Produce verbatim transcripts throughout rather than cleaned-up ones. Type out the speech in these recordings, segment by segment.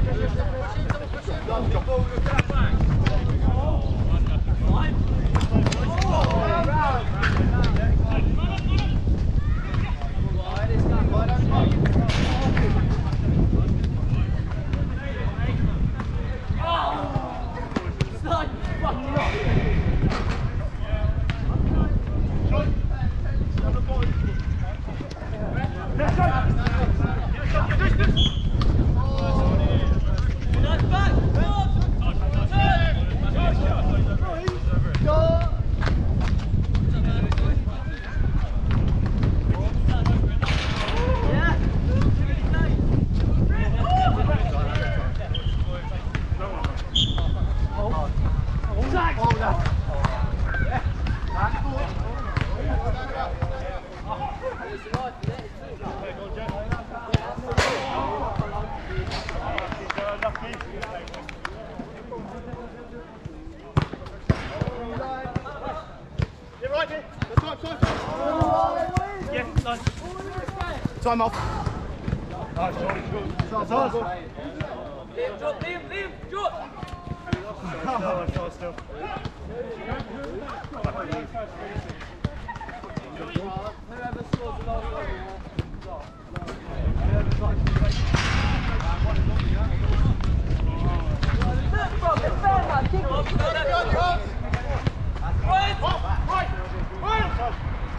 Time off. Nice, John. Start, start. Liam, drop, Liam, Liam, drop! Still, still, still. Whoever scores the last one. Look, bro, it's fair, man. Kick it. Right! Right! Right!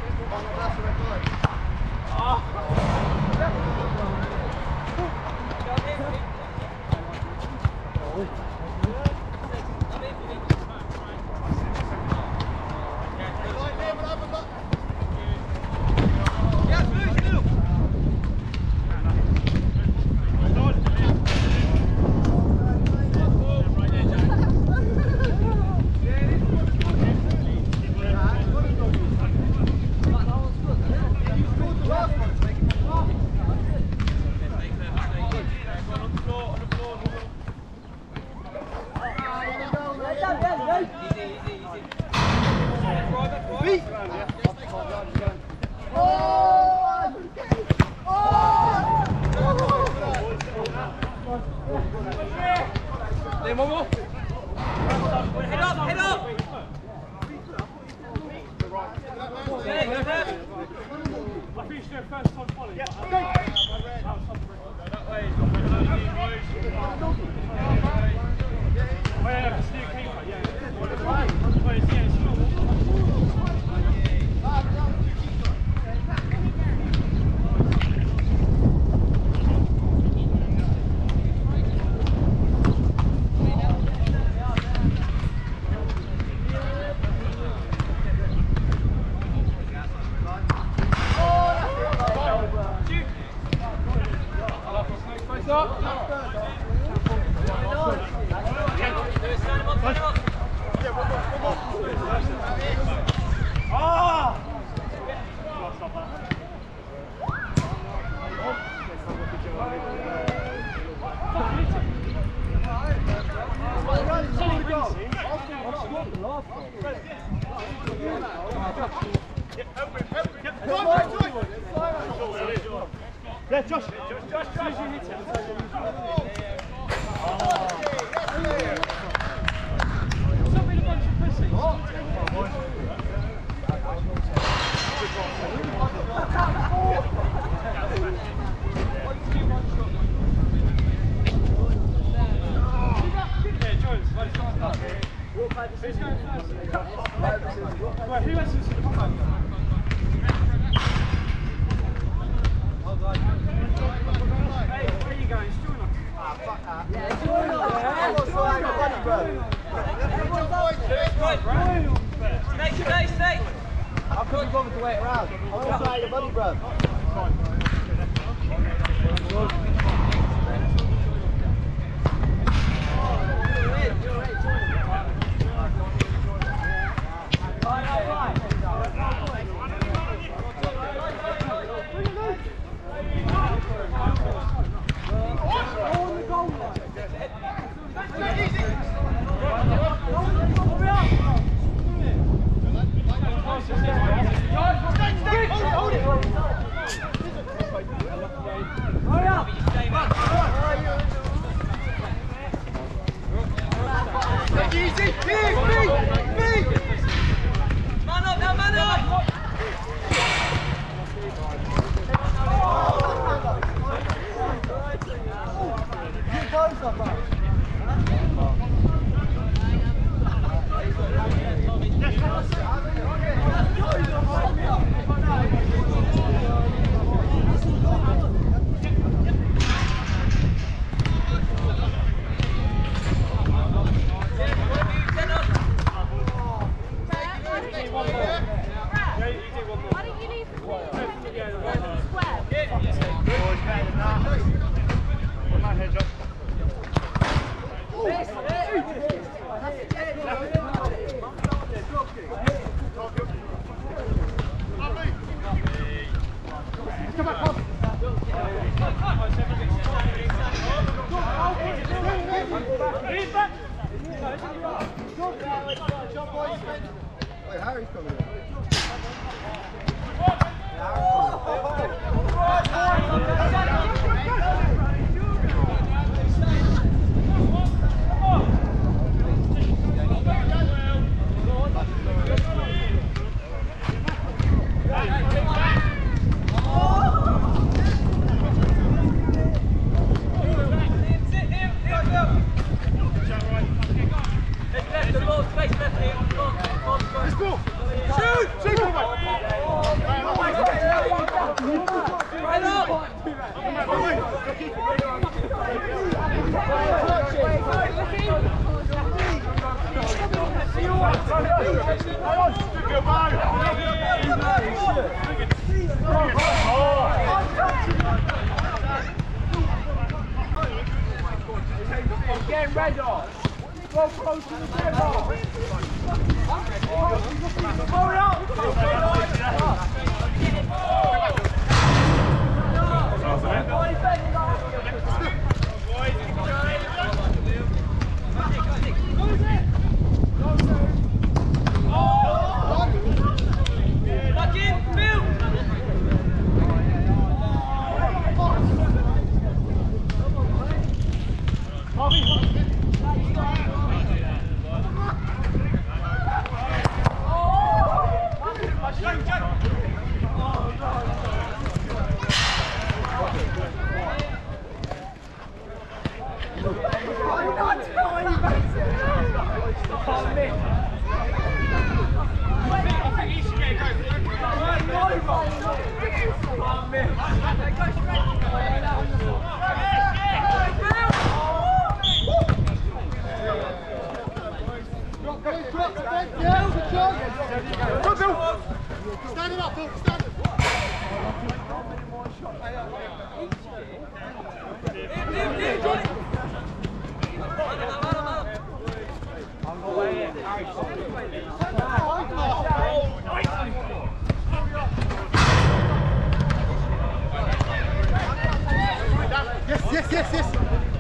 One more. Head up, head up. I finished their first time volley. Yeah. That way. Oh yeah, it's new keeper. Yeah. Wait, yeah, it's not. Yeah, Josh. Josh, Josh, Josh. You hit it. Stop being a bunch of pussies. Yeah, Jones. Who's going first? Right, who has this? Hey, where are you going? Join us. Ah, fuck that. Yeah, join us. Stay, stay, stay. I couldn't be bothered to wait around. I want to play the buddy, bro. Hurry up! Man up now, man up! Wait, Harry's coming in. Again, red off. Go close to the red off. Hurry up. Stand up, Phil, stand up. Yes, yes, yes, yes.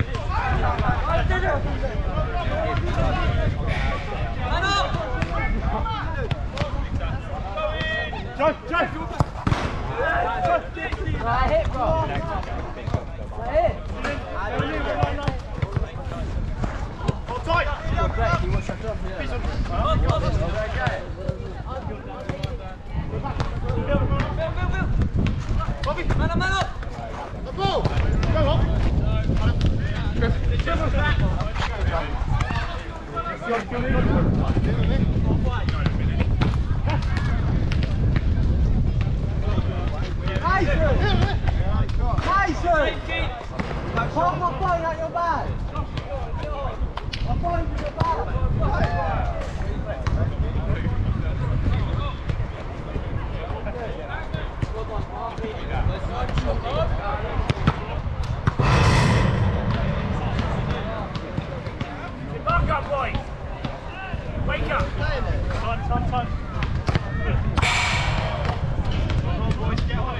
Joe, Joe! Right hit, bro. Right hit. Hold tight! Bobby, man up, man up. The ball. Go on. Tyson! Pop my phone out your bag. My phone's in your bag. Back up, boys! Wake up! Time, time, time. Come on, boys, get on it.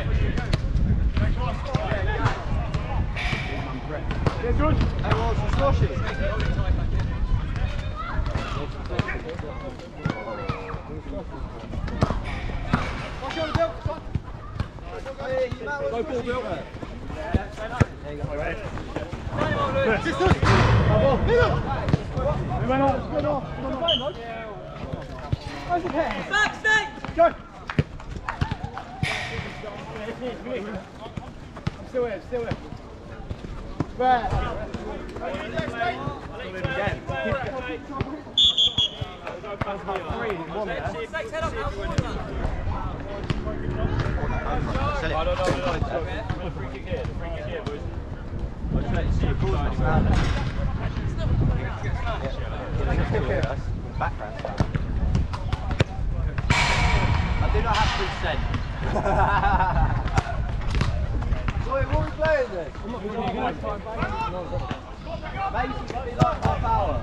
Yeah, good. Hey, well, it's squashy. Go ball, Bill. Just do it. We went off. Went off. Where's the pen? Back, stay! Go! I'm still here, still here. Right. Again. Three in one there. Six, head up now, forward now. No, no, no, no. The free kick here, the free kick here, boys. I'll just let you see your goals on Background stuff. I do not have consent. Sorry, what are we playing then? I'm not going to maybe it should be like half hour.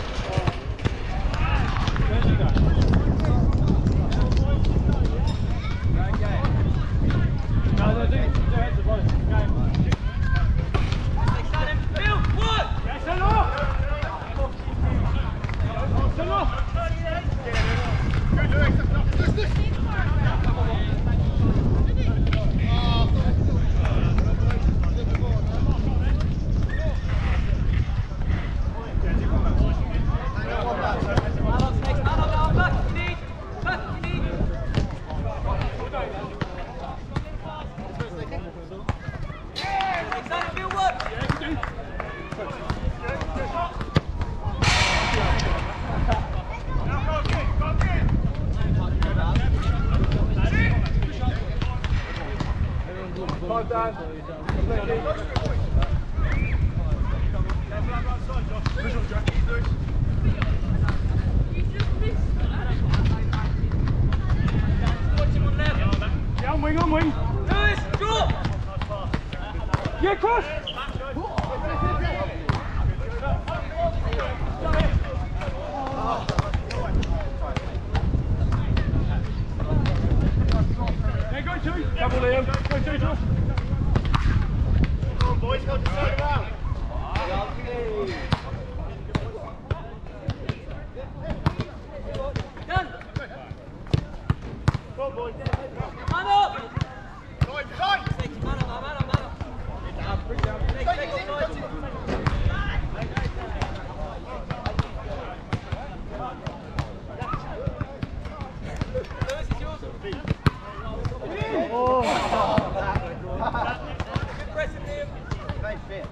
Where's you going? No, no, do it. Do it to volley. Game. Bill, one! Yes, send off! Send off! On wing, on wing. Lewis, drop! Yeah, cross! Yeah, go two. Double Liam. Go two, Josh. Come on, boys, go to turn around. Done! Come on, boys. Man up! Time, time. Take it, man up, man up, man up. Take, take, offside. Lewis, it's yours. Oh. Good pressing, Liam. Very fit.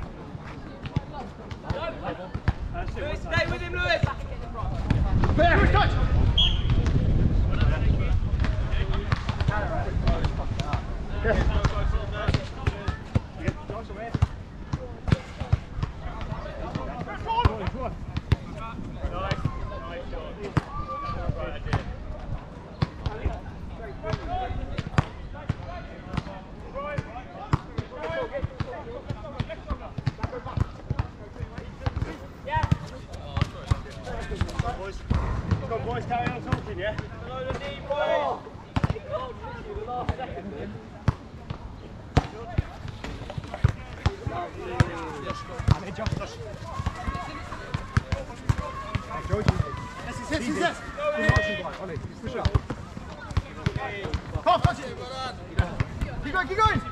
Lewis, stay with him, Lewis. Lewis, touch! Come on, boys, carry on talking, yeah? Below the knee, boys. Keep going, keep going!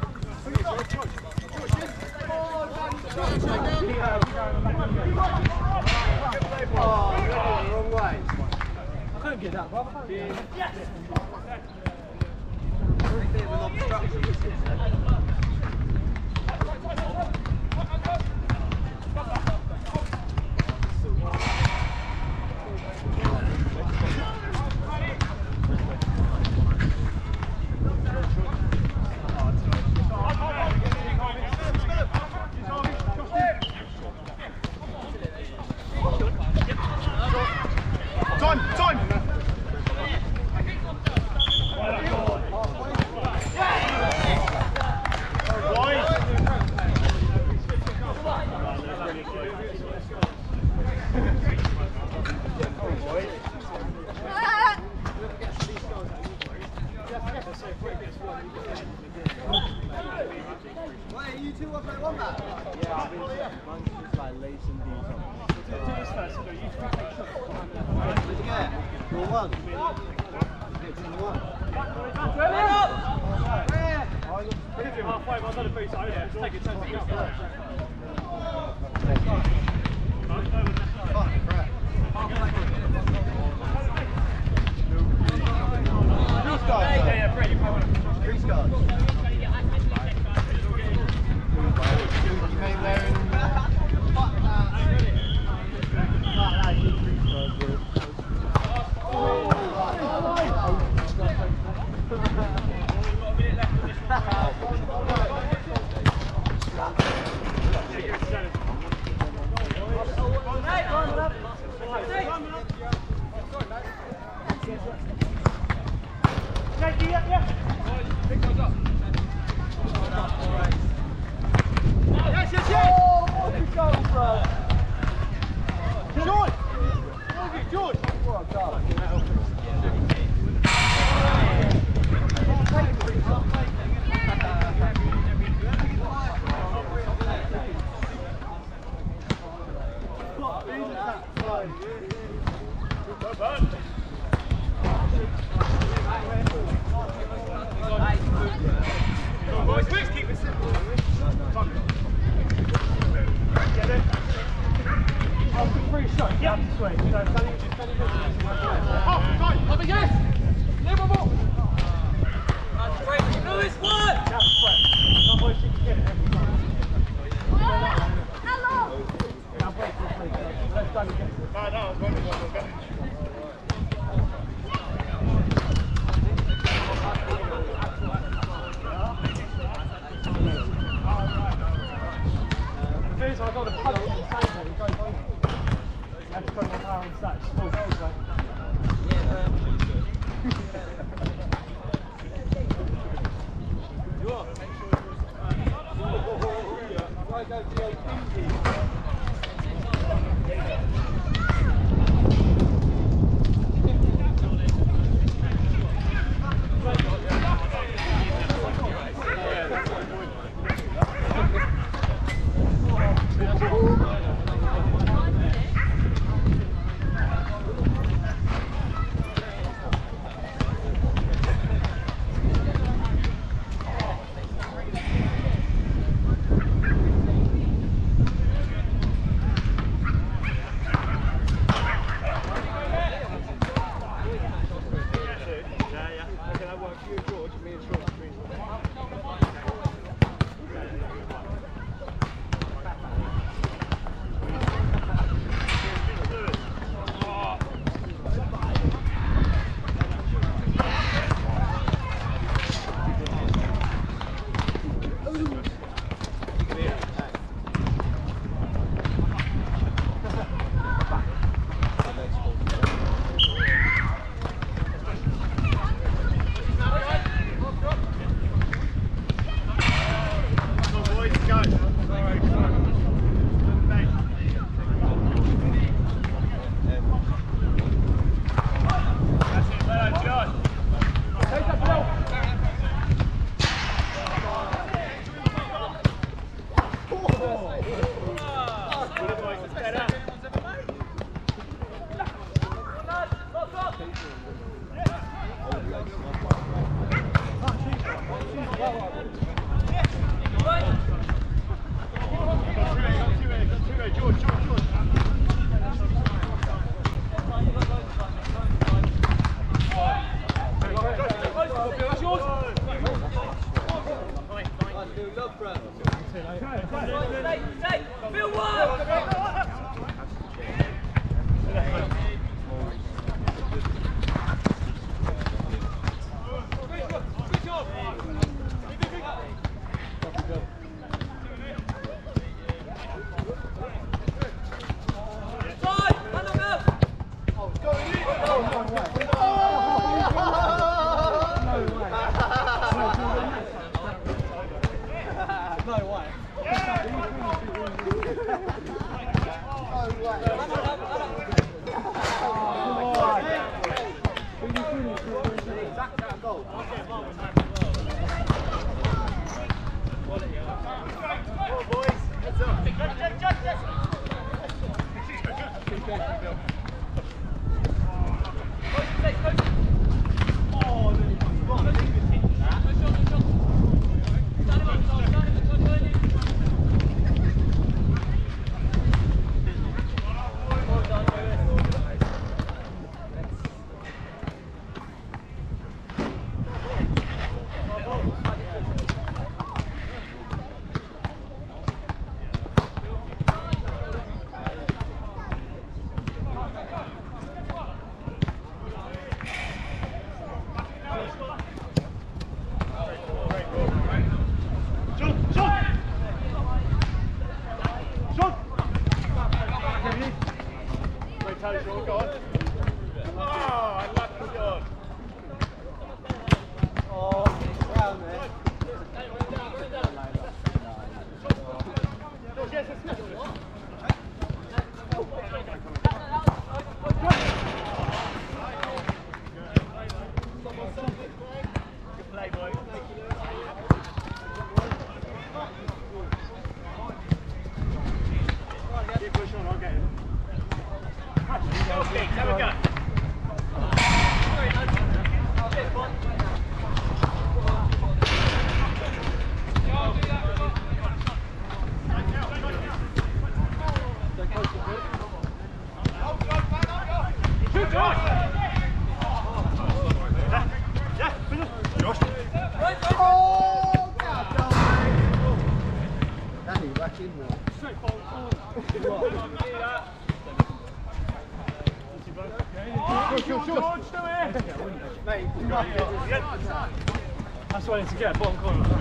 Oh, no, wrong way. I couldn't get that, brother. Yes! A bit of an obstruction. Time, time! Wait, you two want to play one back? Yeah, I think one's just like lace and these on. Where'd you get? Your one. Get to the one. Man up! Where? Halfway, but another piece. Take it, take it. Fuck. Come Casual, go on. Oh, I love the goal. Oh, round there. Good play, boy. Keep pushing on, I'll get him. Go, Steve, have a go. Shoot, Josh! Yeah, finish. Josh. Oh, God, Danny, back in now. Straight forward. George, George, do it! Mate, you got it. That's why I need to get a bottom corner.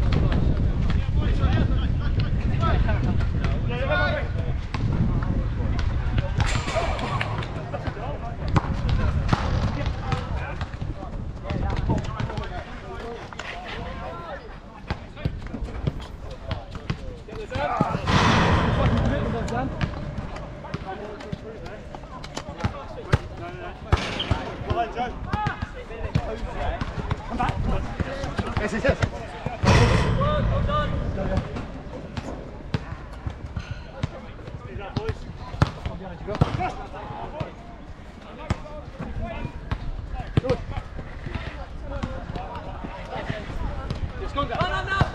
Come back. Yes, yes, yes. Well done. Is that boys? Behind you, go. Good. It's gone down. No, no, no.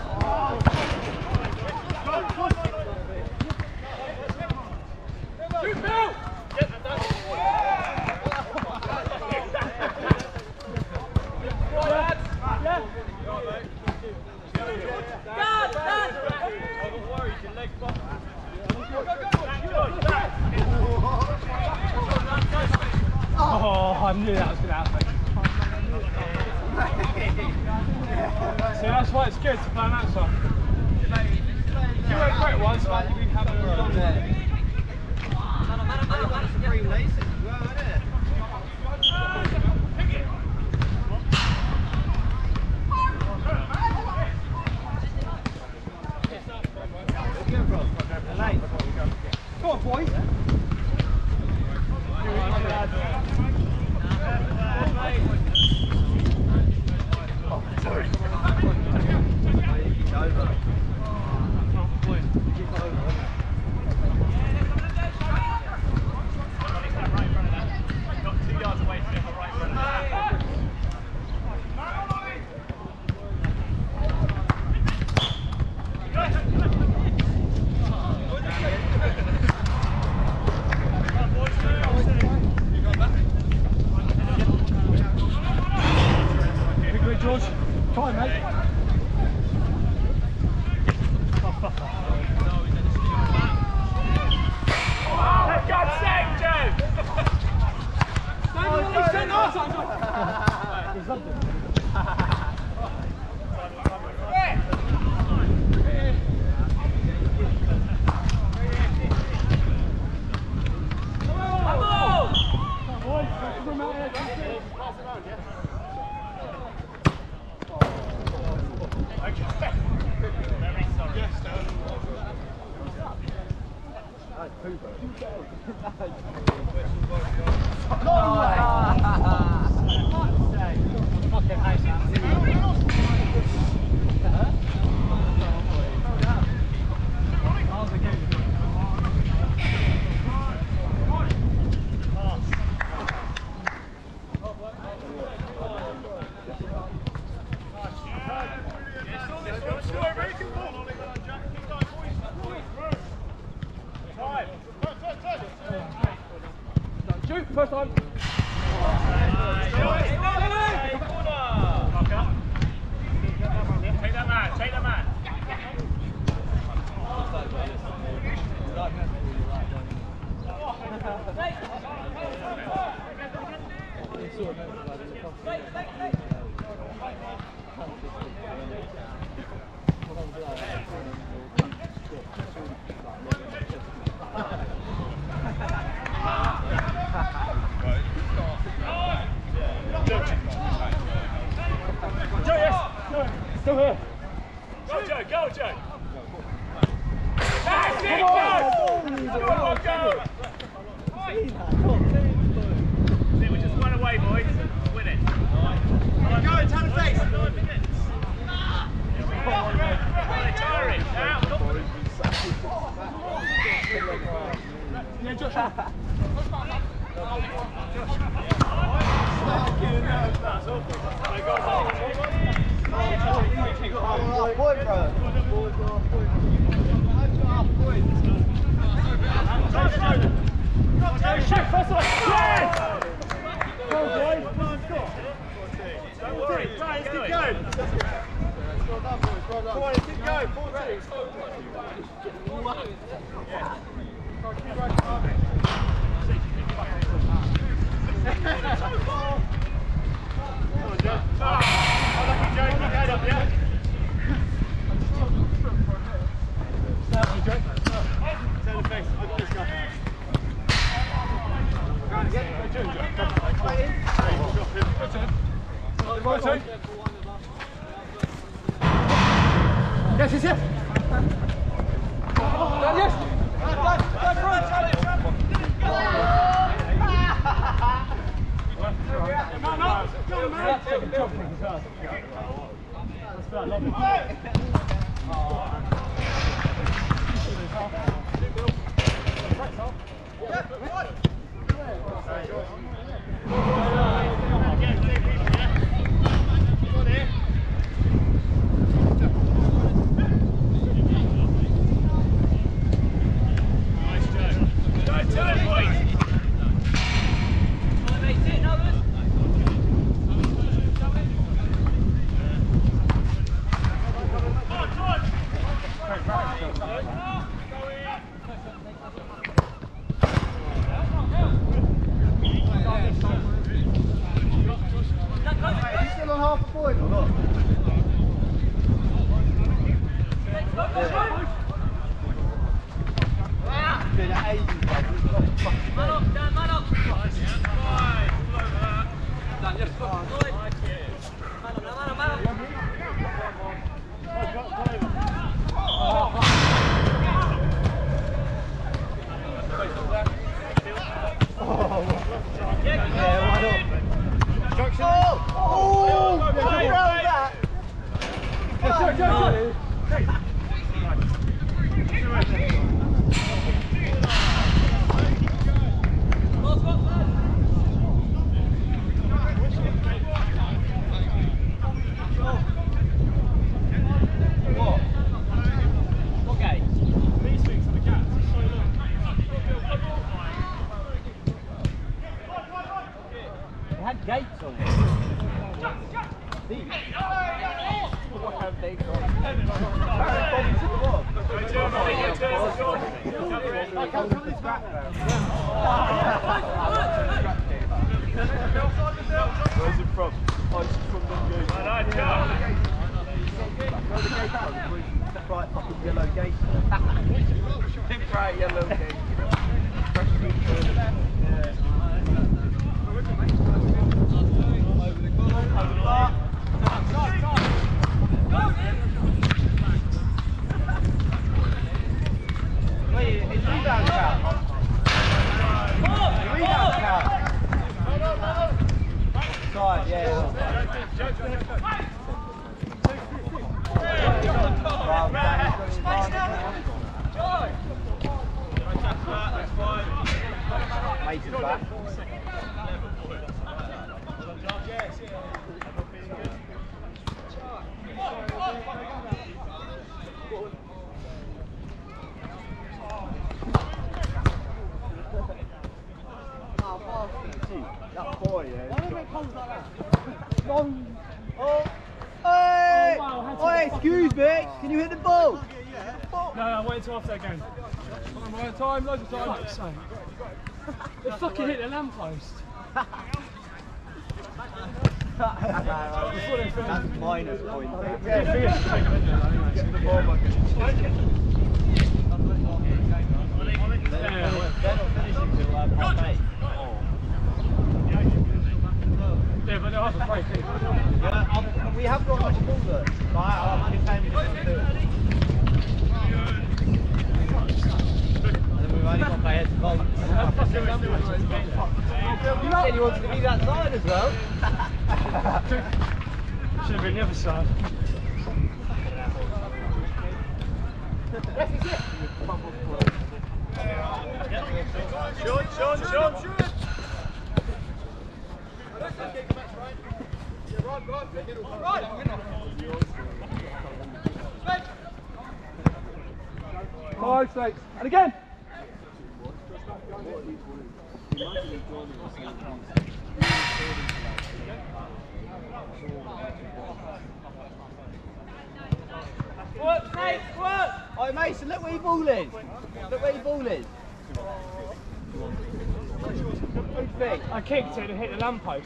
Shoot, Bill! Guard, guard. Oh, I knew that was going to happen. See, that's why it's good to play an outside. You were great once, but you've been having a long day. Three laces as well, isn't it? Go on, boys. Oh, sorry. George, try mate. For God's sake, Joe! Don't really send us! He's loved it. Come on! Boys, pass them out here. Pass it around, yeah? Okay. Very sorry. Yes, no. That's Pooper. Long way! Fucking hate that. Shoot, first time. Take that man, take that man. Hey! We just run away, boys. Win it. Go, turn the face. Nine minutes. Tiring. Now. Yeah, Josh. Point, bro. Don't worry. Let's keep going. Come on, keep going. fourteen. Yes, yes, yes. Yes. Still on half a point or not? It's been ages, bro. Man up, Dan, man up. Man up, man up, man up. Gates on it. These. What have they got? Where's it from? Oh, it's from the gate. I know, come. Where the gate from? That bright fucking yellow gate. Big bright yellow gate. Wait, it's rebound count. Rebound count. Side, yeah. Mate is back. That boy, yeah. Why do they make calls like that? Long. Oh. Hey! Oh, wow, oh, excuse me. Can you hit the ball? No, no, wait until after that game. Time, right, time, loads of time. Fuck's sake. They fucking hit the lamppost. That's minus point. Yeah, Get the ball back. Yeah. They're not finishing till um, half eight. Yeah, but they'll have a break. Yeah, um, we have got much ball though. Right, I'm only paying this one too. And then we've only got to pay head to goal. said you wanted to be that side as well. Should have been the other side. Sean, Sean, Sean. Five, six, and again. What, mate? What? Oh, Mason, look where your ball is. Look where your ball is. Good feet. I kicked it and hit the lamppost.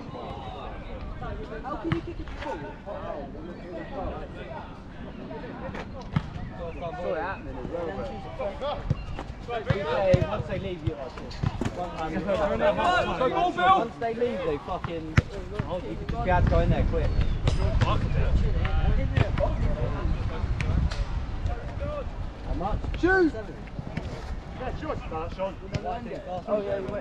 How can you kick a ball? I saw it happening as well, but once they leave you, once they leave, they fucking, you can just be able to go in there quick. How much? Shoot! Yeah, sure. No, that's Sean. Oh yeah, wait.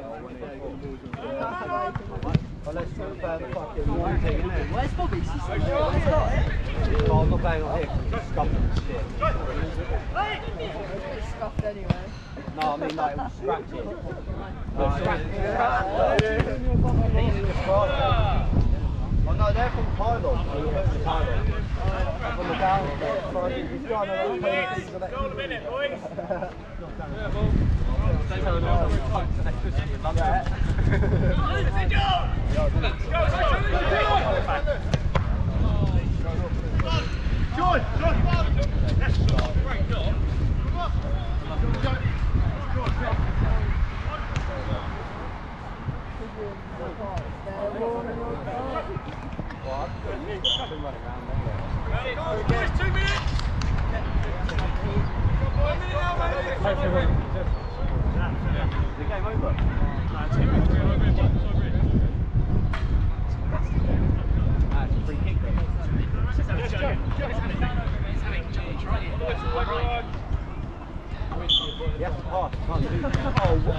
Well, let's talk about the fucking one thing, innit? Where's Bobby? She's still there. Oh, I'm not going on here because he's scuffed and shit. It's scuffed anyway. No, I mean like it was scratching. Oh, Oh no, they're from Thailand. From the downstairs. He's trying to play things on that. Go on a minute, boys. George, George. Great job. Boys, two minutes. One minute now, mate. The game over? That's a free kick though. You have to pass, you can't do that. Oh, what?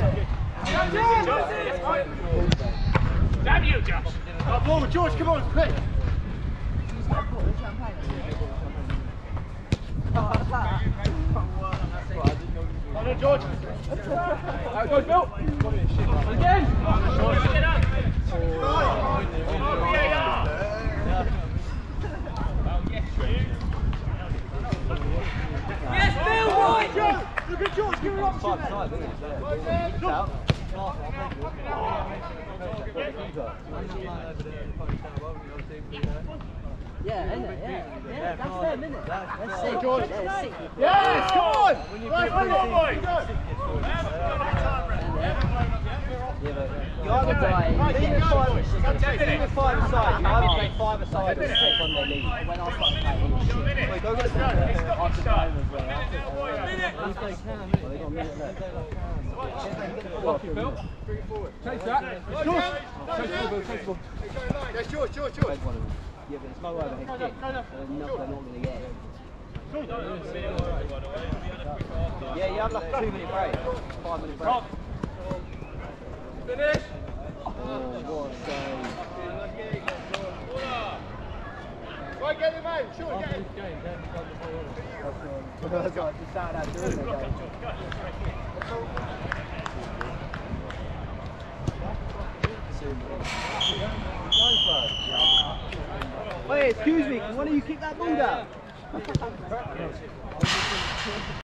Damn you, Josh. Oh, ball, George, come on, quick. Oh, no, George. Out goes Bill. Again. Get up. Yes, Bill, right! Look at George, give it up. Five side, isn't it? It's out. Yeah, isn't it? Yeah, yeah, that's them, isn't it? That's sick. George. Yeah, sick. Yes, come on. Right, come on, boys. You either play five aside, you either play five aside or six when they leave. When I start playing, wait, go get it. After time as well. If they can, well, they got a minute left. Lucky Bill. Chase that. George. Chase the ball, chase the ball. Yes, George, George, George. Yeah, but it's no overhead kick. They're not, they're not going to get it. Yeah, you have like a two minute break. Five minute break. Finish. Oh, what a save. Right, get him, mate. Sure, get him. That's right, just started out doing it again. Wait, excuse me, can one of you kick that ball down?